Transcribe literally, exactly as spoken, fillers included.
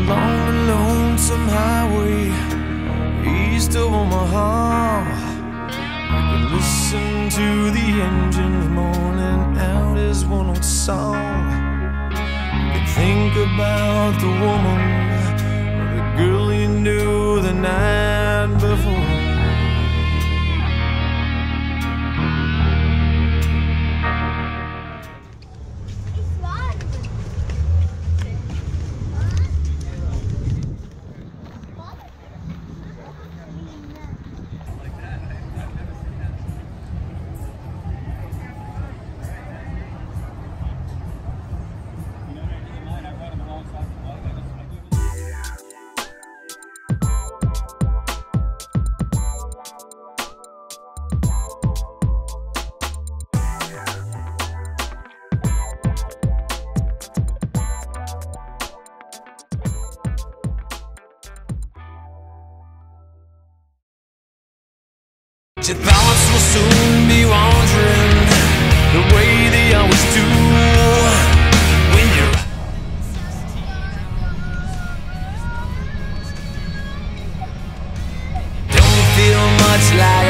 along the lonesome highway east of Omaha. You can listen to the engines moaning out his one old song. You can think about the woman or the girl you knew the night before. Your thoughts will soon be wandering the way they always do when you're don't feel much like